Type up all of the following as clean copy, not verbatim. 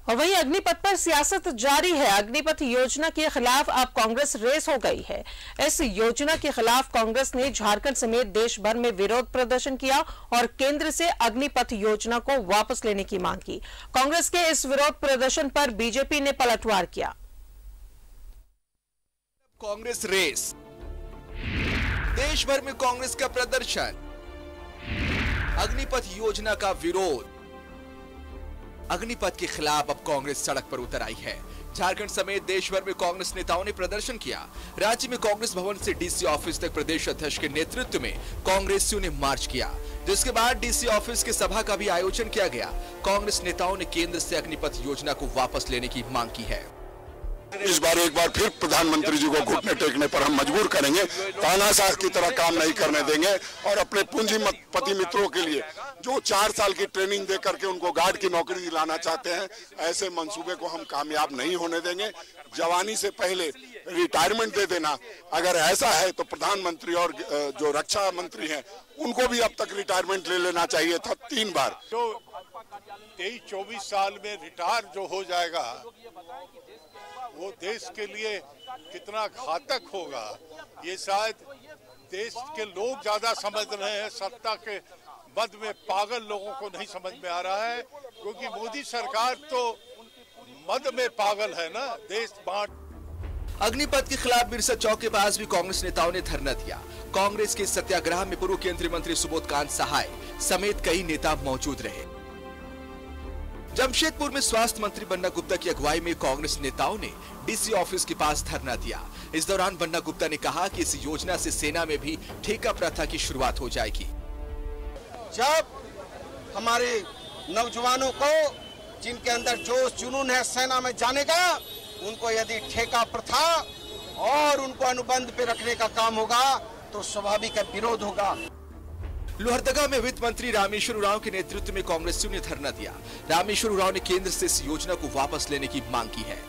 और वहीं अग्निपथ पर सियासत जारी है। अग्निपथ योजना के खिलाफ अब कांग्रेस रेस हो गई है। इस योजना के खिलाफ कांग्रेस ने झारखंड समेत देश भर में विरोध प्रदर्शन किया और केंद्र से अग्निपथ योजना को वापस लेने की मांग की। कांग्रेस के इस विरोध प्रदर्शन पर बीजेपी ने पलटवार किया। कांग्रेस रेस, देश भर में कांग्रेस का प्रदर्शन, अग्निपथ योजना का विरोध। अग्निपथ के खिलाफ अब कांग्रेस सड़क पर उतर आई है। झारखंड समेत देश भर में कांग्रेस नेताओं ने प्रदर्शन किया। राज्य में कांग्रेस भवन से डीसी ऑफिस तक प्रदेश अध्यक्ष के नेतृत्व में कांग्रेसियों ने मार्च किया, जिसके बाद डीसी ऑफिस की सभा का भी आयोजन किया गया। कांग्रेस नेताओं ने केंद्र से अग्निपथ योजना को वापस लेने की मांग की है। इस बार एक बार फिर प्रधानमंत्री जी को घुटने टेकने पर हम मजबूर करेंगे। तानाशाह की तरह काम नहीं करने देंगे और अपने पूंजीपति मित्रों के लिए जो 4 साल की ट्रेनिंग दे करके उनको गार्ड की नौकरी दिलाना चाहते हैं, ऐसे मंसूबे को हम कामयाब नहीं होने देंगे। जवानी से पहले रिटायरमेंट दे देना, अगर ऐसा है तो प्रधानमंत्री और जो रक्षा मंत्री हैं उनको भी अब तक रिटायरमेंट ले लेना चाहिए था 3 बार। जो 23-24 साल में रिटायर जो हो जाएगा वो देश के लिए कितना घातक होगा, ये शायद देश के लोग ज्यादा समझ रहे हैं। सत्ता के मद में पागल लोगों को नहीं समझ में आ रहा है, क्योंकि मोदी सरकार तो मद में पागल है ना, देश बांट। अग्निपथ के खिलाफ बिरसा चौक के पास भी कांग्रेस नेताओं ने धरना दिया। कांग्रेस के सत्याग्रह में पूर्व केंद्रीय मंत्री सुबोधकांत सहाय समेत कई नेता मौजूद रहे। जमशेदपुर में स्वास्थ्य मंत्री बन्ना गुप्ता की अगुवाई में कांग्रेस नेताओं ने डीसी ऑफिस के पास धरना दिया। इस दौरान बन्ना गुप्ता ने कहा कि इस योजना से सेना में भी ठेका प्रथा की शुरुआत हो जाएगी। जब हमारे नौजवानों को, जिनके अंदर जोश जुनून है सेना में जाने का, उनको यदि ठेका प्रथा और उनको अनुबंध पे रखने का काम होगा तो स्वाभाविक विरोध होगा। लोहरदगा में वित्त मंत्री रामेश्वर उरांव के नेतृत्व में कांग्रेसियों ने धरना दिया। रामेश्वर उरांव ने केंद्र से इस योजना को वापस लेने की मांग की है।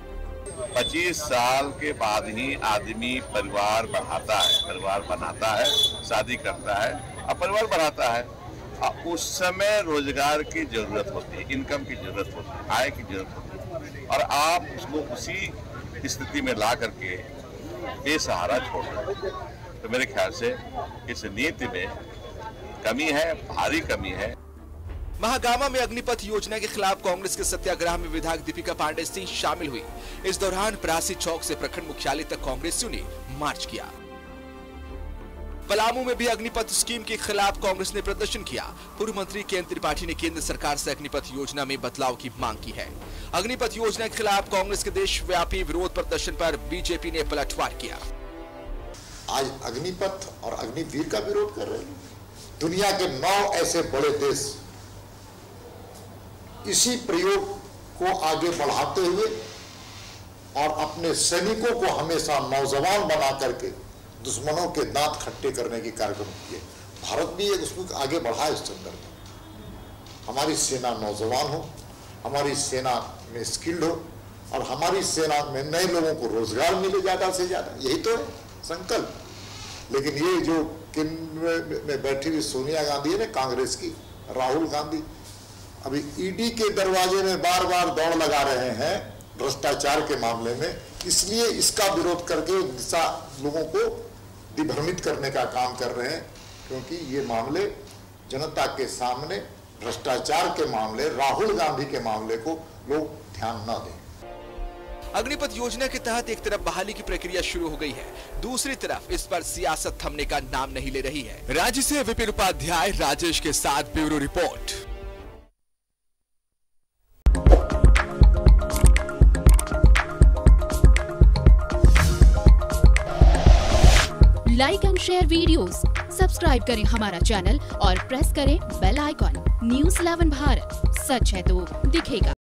25 साल के बाद ही आदमी परिवार बढ़ाता है, परिवार बनाता है, शादी करता है और परिवार बढ़ाता है। उस समय रोजगार की जरूरत होती है, इनकम की जरूरत होती है, आय की जरूरत होती है, और आप उसको उसी स्थिति में ला करके बेसहारा छोड़ देते। तो मेरे ख्याल से इस नीति में कमी है, भारी कमी है। महागामा में अग्निपथ योजना के खिलाफ कांग्रेस के सत्याग्रह में विधायक दीपिका पांडे सिंह शामिल हुई। इस दौरान परासी चौक से प्रखंड मुख्यालय तक कांग्रेसियों ने मार्च किया। पलामू में भी अग्निपथ स्कीम के खिलाफ कांग्रेस ने प्रदर्शन किया। पूर्व मंत्री के त्रिपाठी ने केंद्र सरकार से अग्निपथ योजना में बदलाव की मांग की है। अग्निपथ योजना के खिलाफ कांग्रेस के देशव्यापी विरोध प्रदर्शन पर बीजेपी ने पलटवार किया। आज अग्निपथ और अग्निवीर का विरोध कर रहे हैं। दुनिया के 9 ऐसे बड़े देश इसी प्रयोग को आगे बढ़ाते हुए और अपने सैनिकों को हमेशा नौजवान बना करके दुश्मनों के दांत खट्टे करने की कार्यक्रम किए। भारत भी उसको आगे बढ़ा इस संदर्भ में। हमारी सेना नौजवान हो, हमारी सेना में स्किल्ड हो और हमारी सेना में नए लोगों को रोजगार मिले ज्यादा से ज्यादा, यही तो है संकल्प। लेकिन ये जो केंद्र में बैठी हुई सोनिया गांधी है ना, कांग्रेस की, राहुल गांधी अभी ईडी के दरवाजे में बार बार दौड़ लगा रहे हैं भ्रष्टाचार के मामले में। इसलिए इसका विरोध करके लोगों को दिभ्रमित करने का काम कर रहे हैं, क्योंकि ये मामले जनता के सामने, भ्रष्टाचार के मामले, राहुल गांधी के मामले को लोग ध्यान न दें। अग्निपथ योजना के तहत एक तरफ बहाली की प्रक्रिया शुरू हो गई है, दूसरी तरफ इस पर सियासत थमने का नाम नहीं ले रही है। राज्य से विपिन उपाध्याय, राजेश के साथ bureau report. Like and share videos, subscribe करें हमारा चैनल और प्रेस करें बेल आइकॉन। News 11 भारत, सच है तो दिखेगा।